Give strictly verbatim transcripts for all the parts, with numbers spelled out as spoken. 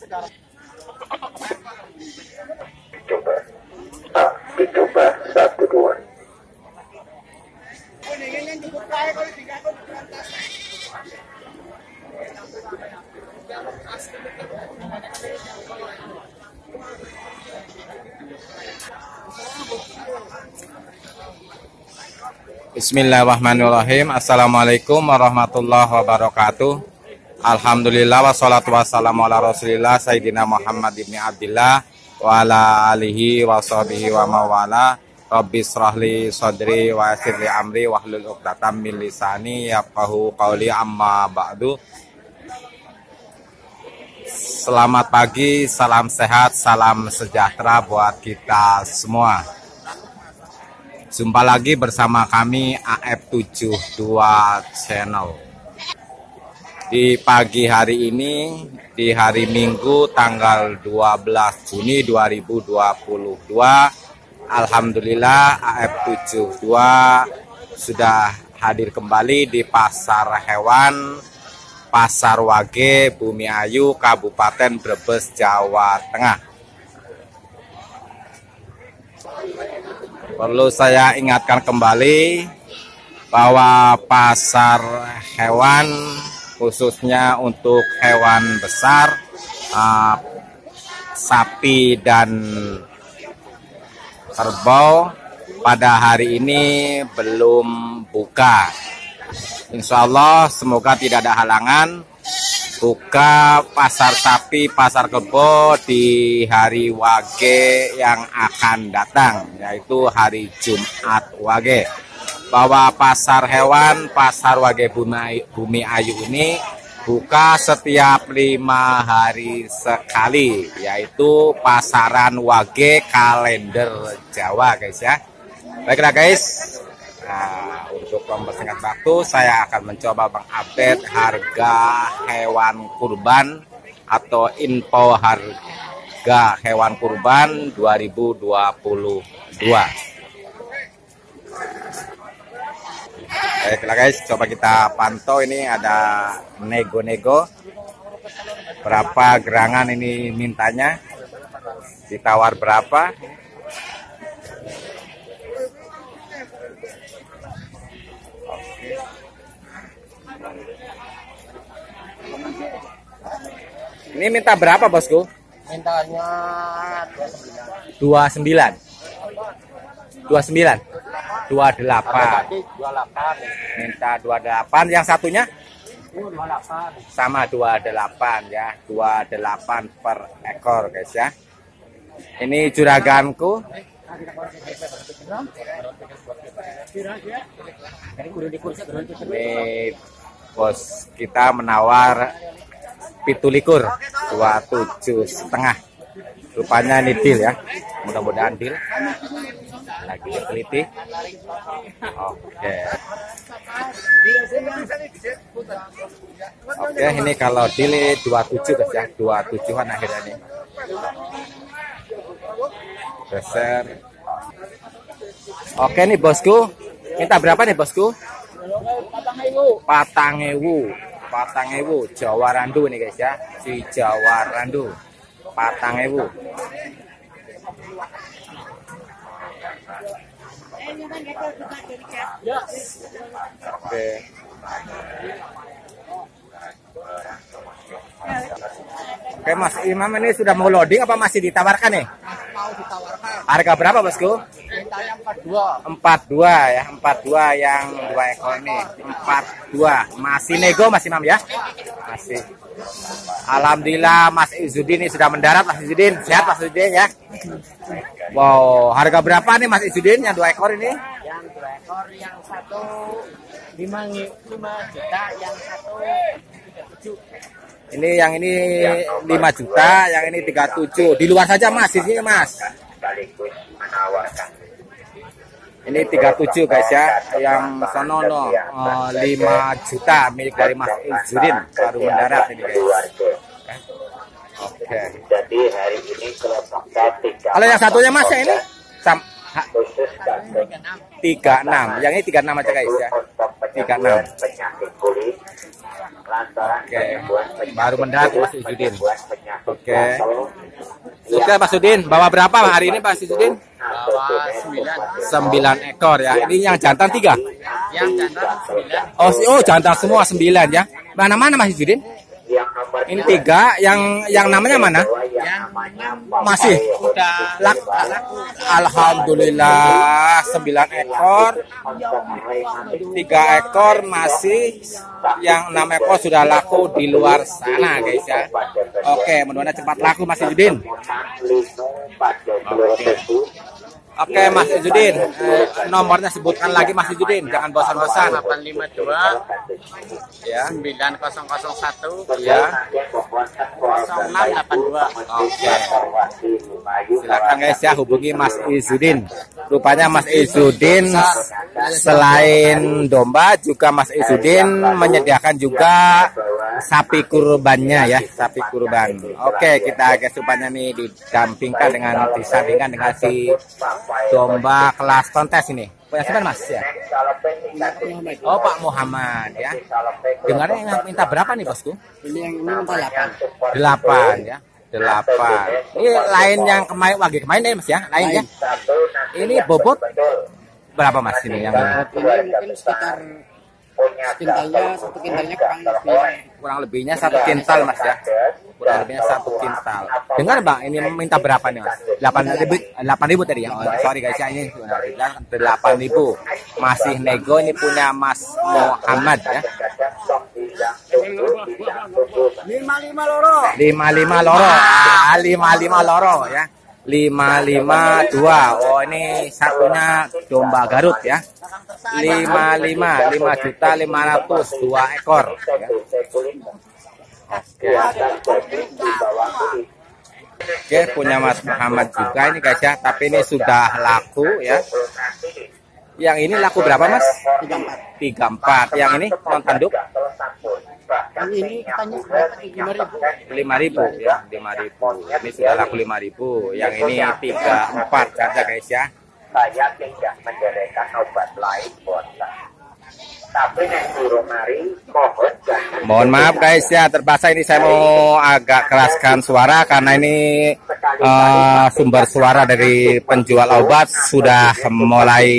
Coba. Ah, dicoba satu dua. Bismillahirrahmanirrahim. Assalamualaikum warahmatullahi wabarakatuh. Alhamdulillah wassalatu wassalamu ala rasulillah Sayyidina Muhammad ibn Abdillah wa ala alihi wa sahbihi wa mawala. Rabbi srahli sadri wa yassirli amri wahlul uqdatam min lisani yafqahu qawli, amma ba'du. Selamat pagi, salam sehat, salam sejahtera buat kita semua. Jumpa lagi bersama kami A F tujuh dua Channel. Di pagi hari ini, di hari Minggu tanggal dua belas Juni dua ribu dua puluh dua, alhamdulillah A F tujuh dua sudah hadir kembali di Pasar Hewan Pasar Wage, Bumi Ayu, Kabupaten Brebes, Jawa Tengah. Perlu saya ingatkan kembali bahwa pasar hewan, khususnya untuk hewan besar, uh, sapi dan kerbau, pada hari ini belum buka. Insya Allah semoga tidak ada halangan buka pasar sapi, pasar kebo di hari Wage yang akan datang, yaitu hari Jumat Wage. Bahwa pasar hewan, pasar Wage Bumi, Bumi Ayu ini buka setiap lima hari sekali, yaitu pasaran Wage kalender Jawa, guys ya. Baiklah guys. Nah, untuk mempersingkat waktu, saya akan mencoba mengupdate harga hewan kurban atau info harga hewan kurban dua ribu dua puluh dua. Baiklah guys, coba kita pantau. Ini ada nego-nego. Berapa gerangan ini mintanya? Ditawar berapa? Ini minta berapa bosku? Mintanya dua puluh sembilan. dua puluh sembilan. dua puluh delapan. dua puluh delapan. Minta dua puluh delapan. Yang satunya? dua puluh delapan. Sama dua puluh delapan ya. dua puluh delapan per ekor guys ya. Ini juraganku. Ini bos kita menawar pitulikur dua puluh tujuh setengah. Rupanya ini deal ya, mudah-mudahan deal. Lagi diteliti. Oke. Oke, ini kalau deal dua puluh tujuh guys ya, dua puluh tujuhan akhirnya nih. Geser. Oke nih bosku, minta berapa nih bosku? Patang ewu. Patang ewu Jawa Randu nih guys ya, si Jawa Randu patang ewu. Oke. Oke Mas Imam, ini sudah mau loading apa masih ditawarkan nih? Mau ditawarkan. Harga berapa bosku? Mintanya empat puluh dua. empat puluh dua ya, empat puluh dua yang dua ekor ini. empat puluh dua. Masih nego Mas Imam ya? Masih. Alhamdulillah Mas Izudin ini sudah mendarat. Mas Izudin, sehat Mas Izudin ya? Wow, harga berapa nih Mas Izudin yang dua ekor ini? Yang dua ekor, yang satu lima juta, yang satu tiga tujuh. Ini yang ini lima juta, yang ini tiga puluh tujuh. Di luar saja Mas, di sini Mas. Ini tiga puluh tujuh guys ya. Yang sonono uh, lima juta milik dari Mas Izudin baru mendarat ini guys. Oke. Jadi hari ini kelompoknya tiga. Kalau yang satunya Mas yang ini sam ha, Khusus tiga puluh enam. Yang ini tiga puluh enam aja guys ya. tiga puluh enam. Penyakit kulit Oke, baru mendarat Mas Izudin. Oke. Oke Pak Sudin, bawa berapa hari ini Pak Sudin? Bawa sembilan. Sembilan ekor ya. Ini yang jantan tiga. Yang jantan sembilan. Oh, si- oh jantan semua sembilan ya. Mana mana Mas Sudin? Ini tiga. Yang yang namanya mana? Yang Masih. udah Lak- Alhamdulillah sembilan ekor. Tiga ekor masih. Yang enam ekor sudah laku di luar sana guys ya. Oke, mudah-mudahan cepat laku Mas Izudin. Oke Mas Izudin, eh, nomornya sebutkan lagi Mas Izudin, jangan bosan-bosan. delapan lima dua Ya, sembilan nol nol satu ya. nol enam delapan dua. Oke. Silakan guys ya hubungi Mas Izudin. Rupanya Mas Izudin selain domba juga Mas Izudin menyediakan juga sapi kurbannya ya, sapi kurban. Oke, kita guys rupanya nih didampingkan dengan disandingkan dengan si domba kelas kontes ini. Punya siapa Mas ya? Oh Pak Muhammad ya. Dengarnya yang minta berapa nih bosku? Ini yang ini minta delapan. Delapan ya. Delapan. Ini lain yang kemarin wagi kemarin ya Mas ya? Lain ya. Ini bobot berapa Mas ini yang ini? Ini mungkin sekitar kintalnya satu kintalnya kurang lebih. Kurang lebihnya satu kintal Mas ya. Kurang lebihnya satu kintal. Dengar Bang, ini minta berapa nih Mas? Delapan ribu, delapan ribu tadi ya. Oh, sorry guys ya ini delapan ribu. Masih nego ini punya Mas Muhammad ya. Lima lima loro. Lima lima loro, ah, lima lima loro ya. Lima lima dua. Oh ini satunya domba Garut ya. Lima lima lima juta lima ratus dua ekor. Ya. Oke. Oke punya Mas Muhammad juga ini guys ya. Tapi ini sudah laku ya. Yang ini laku berapa Mas? Tiga empat. Tiga empat. Yang ini non tanduk? Yang ini katanya berapa? Lima ribu. Lima ribu ya, lima ribu. Ini sudah laku lima ribu. Yang ini tiga empat saja guys ya. Saya tidak menyediakan obat lain buat saya. Tapi yang suruh mari, mohon jangan. Mohon maaf guys ya, terpaksa ini saya mau agak keraskan suara karena ini uh, sumber suara dari penjual obat sudah mulai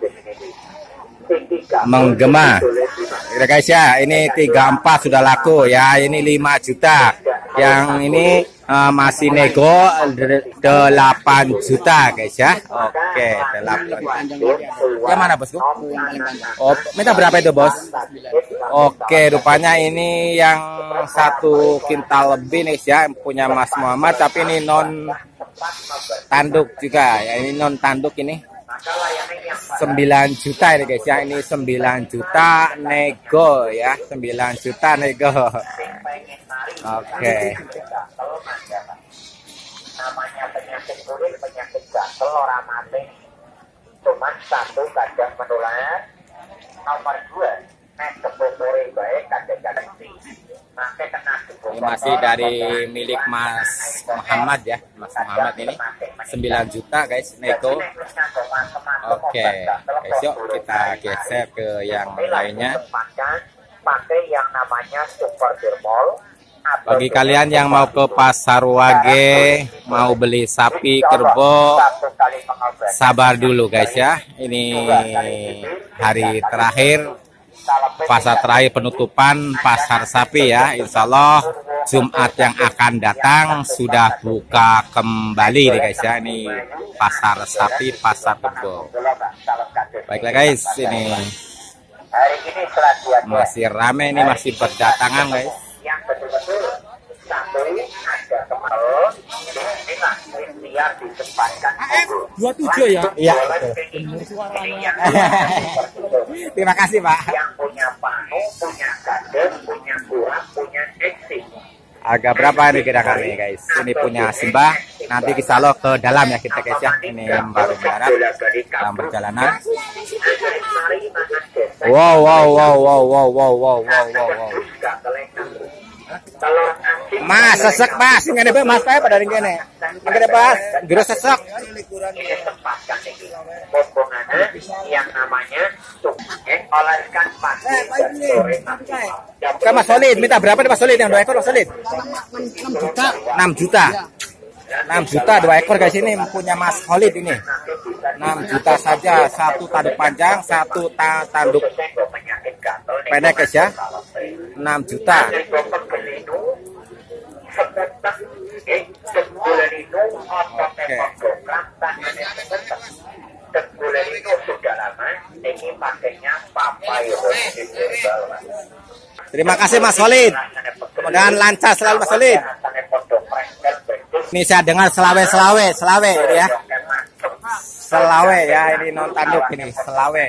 menggema. Ya guys ya, ini tiga empat sudah laku ya, ini lima juta. Yang ini uh, masih nego delapan juta guys ya. Oke, delapan. Yang mana bosku? Oh, minta berapa itu bos? Oke, rupanya ini yang satu kintal lebih nih ya, punya Mas Muhammad, tapi ini non tanduk juga ya, ini non tanduk ini. sembilan juta ini guys ya, ini sembilan juta nego ya, sembilan juta nego. Oke. Namanya penyakit kulit, penyakit gatel, orang mati. Cuma satu kadang menular. Nomor dua, nek kebobore baik kadang-kadang sih. Maka kena Ini masih dari milik Mas Muhammad ya, Mas Muhammad ini sembilan juta guys nego. Oke, guys yuk kita geser ke yang lainnya. Pakai yang namanya super dermol. Bagi kalian yang mau ke Pasar Wage, mau beli sapi kerbau, sabar dulu guys ya. Ini hari terakhir, pasar terakhir penutupan pasar sapi ya. Insya Allah Jumat yang akan datang sudah buka kembali nih guys ya. Ini pasar sapi, pasar kerbau. Baiklah guys, ini masih rame, ini masih berdatangan guys. Yang betul-betul satu ada kemarin ini lah biar ditempatkan Dua tujuh ya. Iya. Suaranya. Terima kasih Pak. Yang punya panu, punya kades, punya kurang, punya exit. Harga berapa nih kira-kira nih guys? Ini punya Simbah. Nanti kita lo ke dalam ya kita guys ya. Ini baru mendarat dalam perjalanan. Wow wow wow wow wow wow wow wow wow. Telur Mas sesek mas, nggak ada mas saya pada ring kene. Nggak ada mas, biru sesek. Ini tempatkan ini. Pombongannya yang namanya sukses oleskan pagi dan sore nanti. Oke Mas Solid, minta berapa nih Mas Solid yang dua ekor Mas Solid? enam juta. enam juta dua ekor guys, ini punya Mas Solid ini. enam juta saja, satu tanduk panjang, satu ta tanduk pendek guys ya. enam juta. Oke. Terima kasih Mas Solid. Mudah-mudahan lancar selalu Mas Solid. Ini saya dengar selawe selawe selawe ini ya. Selawe ya, ini non tanduk ini selawe.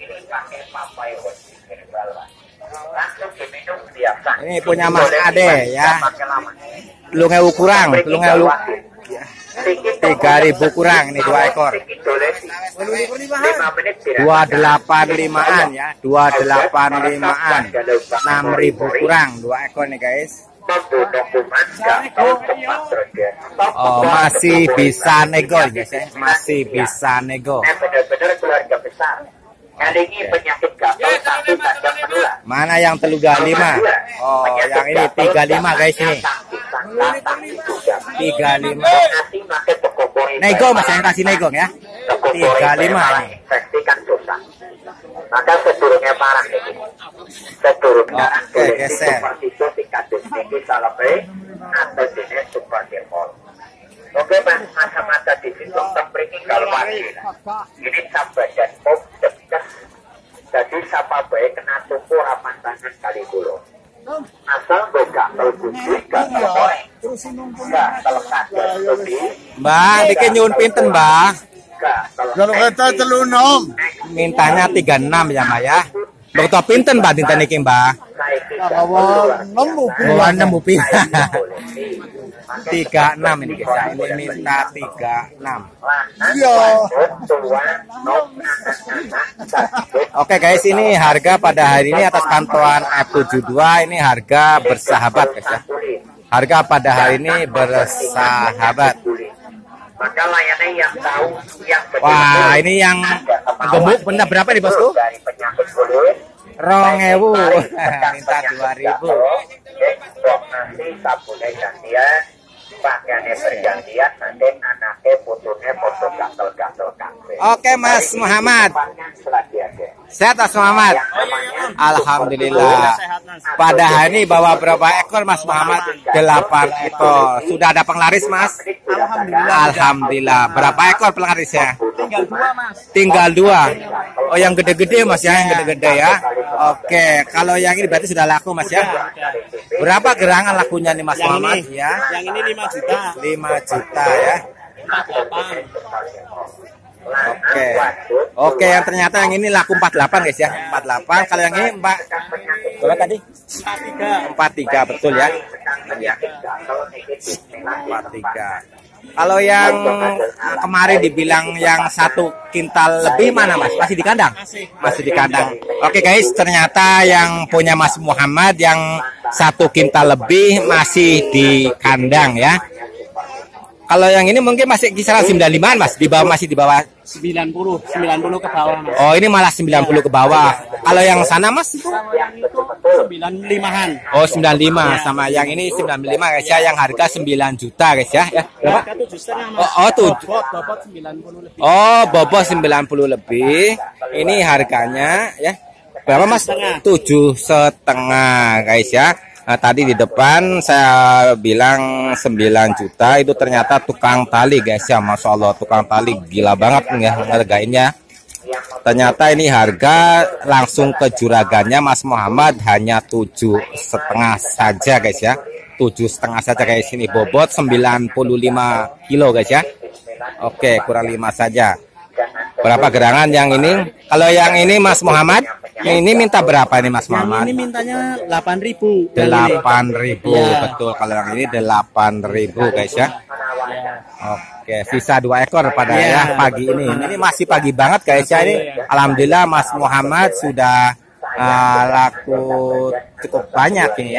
Ini punya Mas Ade ya. Telung ewu kurang, telung ewu tiga ribu kurang ini dua ekor. Dua delapan limaan ya, dua delapan limaan, enam ribu kurang dua ekor nih guys. Oh masih bisa nego guys ya, masih bisa nego. Benar-benar keluarga besar. Kali ini penyakit gatal satu tajam menular. Mana yang teluga lima? Oh yang ini tiga lima guys ini. Tiga lima. Nego mas yang kasih nego ya. Tiga lima ini. Infeksikan susah. Maka sedurungnya parah ini. Sedurung darah Oke geser. itu tingkat tinggi salape atau jenis super demol. Oke mas, masa-masa di situ tembriki kalau wajib. Ini sampai dan pop dekat. Jadi siapa baik kena tuku rapan tangan kali dulu. Asal boga terkunci gak terkorek. Gak terlekat lebih. Mbak, bikin nyun pinten mbak? Kalau kata telunom, Mintanya tiga puluh enam ya mbak ya. Dokter pinten mbak tinta niki mbak? kalau nemu Oh nemu pinten. tiga puluh enam ini guys ya. Ini minta tiga puluh enam. iya. Oke guys, ini harga pada hari ini atas pantauan F tujuh puluh dua ini harga bersahabat guys ya. Harga pada hari ini bersahabat. Maka layannya yang tahu yang Wah, ini yang gemuk benar berapa nih bosku? dari penyakit kulit Rongewu. Minta dua ribu. Dok nasi sabunnya gantian, pakaiannya bergantian, nanti anaknya putunya foto gatel-gatel kafe. Oke Mas Muhammad. Selagi aja. Sehat Mas Muhammad. Alhamdulillah. Pada hari ini bawa berapa ekor Mas Muhammad? Delapan ekor. Sudah ada penglaris Mas? Alhamdulillah. Alhamdulillah. Berapa ekor penglarisnya? Tinggal dua mas. Tinggal dua. Oh yang gede-gede Mas ya, yang gede-gede ya. Oke, kalau yang ini berarti sudah laku Mas ya. Berapa gerangan lakunya nih Mas Yang Muhammad ini, ya? yang ini lima juta. lima juta ya. empat puluh delapan. Oke. Oke, yang ternyata yang ini laku empat puluh delapan guys ya. empat puluh delapan. Kalau yang ini Mbak berapa tadi? empat puluh tiga. empat puluh tiga betul ya. empat puluh tiga. Kalau yang kemarin dibilang yang satu kintal lebih mana Mas? Masih di kandang? Masih di kandang. Oke guys, ternyata yang punya Mas Muhammad yang satu kintal lebih masih di kandang ya. Kalau yang ini mungkin masih kisaran sembilan puluh lima Mas, di bawah masih di bawah sembilan puluh, sembilan puluh ke bawah mas. Oh, ini malah sembilan puluh ke bawah. Kalau yang sana Mas itu? Yang itu sembilan puluh limaan. Oh, sembilan puluh lima sama yang ini sembilan puluh lima guys ya, yang harga sembilan juta guys ya. Ya, berapa? Harga tujuh setengah mas. Oh, oh tuh. Bobot, bobot sembilan puluh lebih. Oh, bobot sembilan puluh lebih. Ini harganya ya. Berapa Mas? Tujuh setengah guys ya. Nah, tadi di depan saya bilang sembilan juta, itu ternyata tukang tali guys ya. Masya Allah, tukang tali gila banget nih ya ngehargainnya. Ternyata ini harga langsung ke juragannya Mas Muhammad hanya tujuh setengah saja guys ya. Tujuh setengah saja guys, ini bobot sembilan puluh lima kilo guys ya. Oke, kurang lima saja. Berapa gerangan yang ini? Kalau yang ini Mas Muhammad, ini minta berapa nih Mas Muhammad? Yang ini mintanya delapan ribu. Delapan ribu Ya. betul. Kalau yang ini delapan ribu guys ya. Oke, sisa dua ekor pada ya, Ya. pagi ini. Ini masih pagi banget guys ya ini. Alhamdulillah Mas Muhammad sudah uh, laku cukup banyak ini ya.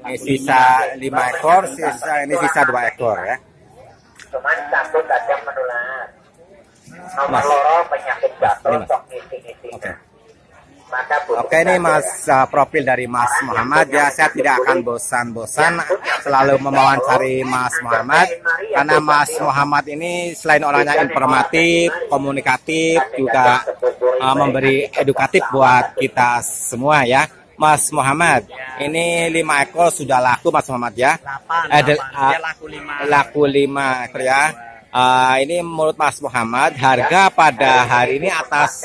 Ini sisa lima ekor, sisa ini sisa dua ekor ya. Cuman satu kadang menular. Nomor loro penyakit gatal sok ngisi-ngisi. Maka Oke, ini Mas uh, profil dari Mas Muhammad ya. Saya tidak akan bosan-bosan selalu mewawancari Mas Muhammad karena Mas Muhammad ini selain orangnya informatif, komunikatif, juga uh, memberi edukatif buat kita semua ya. Mas Muhammad, ini lima ekor sudah laku Mas Muhammad ya? delapan, Eh, de- delapan. uh, Dia laku lima. laku lima ekor ya. Uh, ini menurut Mas Muhammad harga pada hari ini atas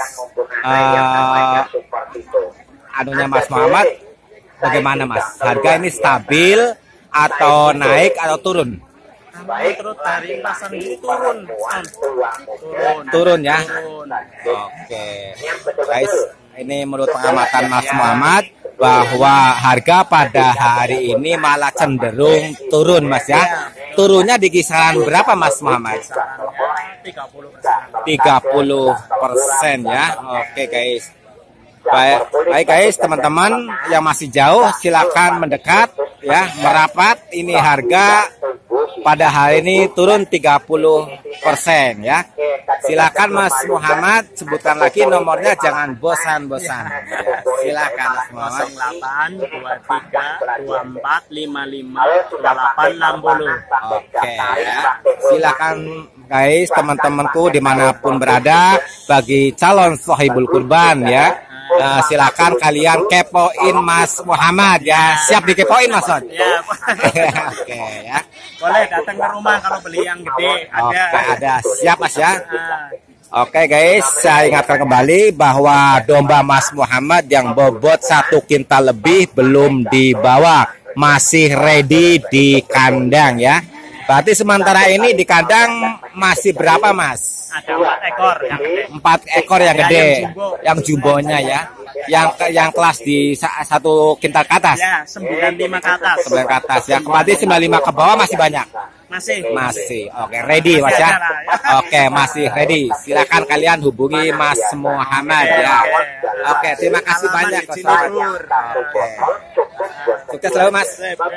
uh, anunya Mas Muhammad bagaimana Mas? Harga ini stabil atau naik atau turun? Menurut dari pasar ini turun. Turun. Turun ya. Turun. Oke. Guys, ini menurut pengamatan Mas Muhammad bahwa harga pada hari ini malah cenderung turun Mas ya. Turunnya di kisaran berapa Mas Muhammad? tiga puluh persen. tiga puluh persen ya. Oke guys. Baik, baik guys, teman-teman yang masih jauh silakan mendekat ya, merapat. Ini harga pada hari ini turun tiga puluh persen ya. Silakan Mas Muhammad sebutkan lagi nomornya, jangan bosan-bosan. Ya, silakan Mas Muhammad. nol delapan dua tiga dua empat lima lima dua delapan enam nol. Oke ya. Silakan guys, teman-temanku dimanapun berada, bagi calon sohibul kurban ya. Nah, silakan kalian kepoin Mas Muhammad ya. Siap dikepoin Mas Son? Ya, Oke ya. boleh datang ke rumah kalau beli yang gede. Oke, Ada. ada. Siap Mas ya. Nah, Oke guys, saya ingatkan kembali bahwa domba Mas Muhammad yang bobot satu kintal lebih belum dibawa, masih ready di kandang ya. Berarti sementara ini di kandang masih berapa Mas? ada empat ekor yang gede. Empat ekor yang gede, Yang jumbo. yang jumbonya ya, yang yang kelas di sa- satu kintal ke atas, Ya, sembilan puluh lima ke atas. sembilan ke atas ya. Berarti sembilan puluh lima ke bawah masih banyak. Masih. Masih, oke, ready Mas ya. Oke, masih ready. Silakan kalian hubungi Mas Muhammad ya. Oke, terima kasih banyak Mas Muhammad. Oke, sukses selalu Mas.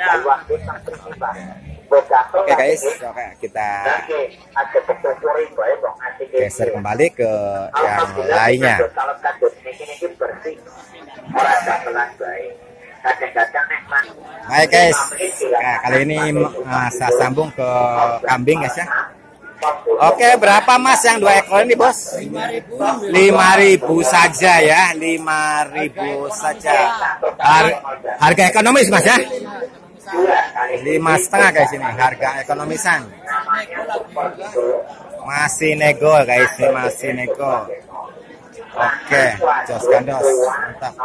Oke guys, oke kita geser kembali ke yang lainnya. Baik guys, nah, kali ini uh, saya sambung ke kambing guys ya. Oke, berapa Mas yang dua ekor ini Bos? lima ribu saja ya, lima ribu saja. Har harga ekonomis Mas ya? Lima setengah guys ini, harga ekonomisan. Masih nego guys, ini masih nego. Oke, jos gandos, mantap.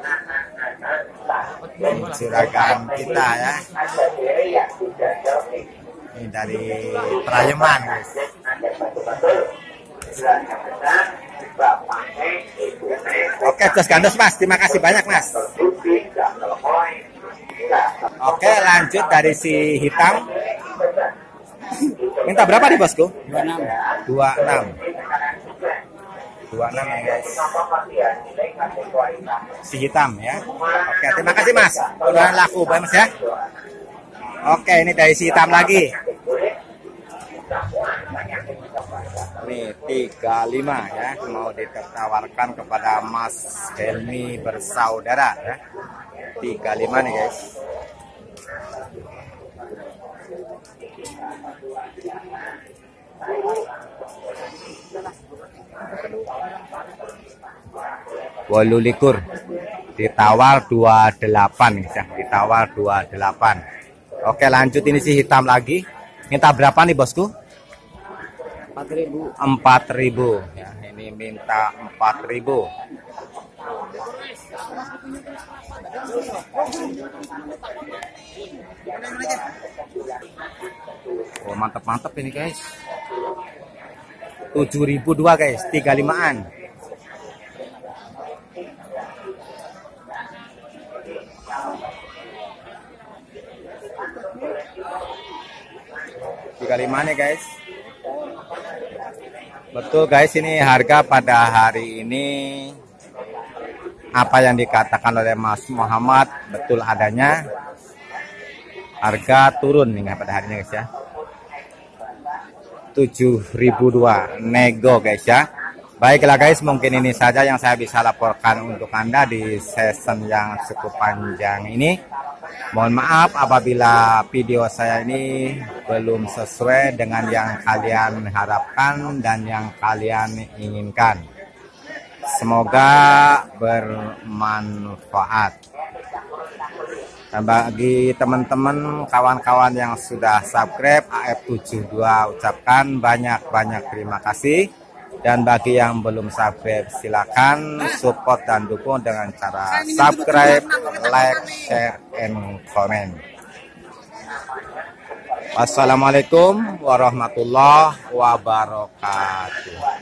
Juragan kita ya. Ini dari Prayeman guys. Oke, jos gandos Mas, terima kasih banyak Mas. Oke, lanjut dari si hitam. Minta berapa nih bosku? dua puluh enam. dua puluh enam. dua puluh enam ya guys. Si hitam ya. Oke, terima kasih Mas. Udah laku banget Mas ya. Oke, ini dari si hitam lagi. Ini tiga puluh lima ya, mau ditawarkan kepada Mas Helmi bersaudara ya. tiga puluh lima nih guys. Walu likur ditawar dua puluh delapan guys ya, ditawar dua puluh delapan. Oke, lanjut ini si hitam lagi. Minta berapa nih bosku? empat ribu. empat ribu ya, ini minta empat ribu. Oh, mantap-mantap ini guys. tujuh ribu dua guys, tiga puluh limaan. tiga puluh lima nih guys. Betul guys, ini harga pada hari ini apa yang dikatakan oleh Mas Muhammad betul adanya. harga turun nih pada hari ini guys ya, tujuh ribu dua nego guys ya. Baiklah guys, mungkin ini saja yang saya bisa laporkan untuk Anda di season yang cukup panjang ini. Mohon maaf apabila video saya ini belum sesuai dengan yang kalian harapkan dan yang kalian inginkan. Semoga bermanfaat. Dan bagi teman-teman kawan-kawan yang sudah subscribe A F tujuh dua, ucapkan banyak-banyak terima kasih. Dan bagi yang belum subscribe, silakan support dan dukung dengan cara subscribe, like, share, and comment. Wassalamualaikum warahmatullahi wabarakatuh.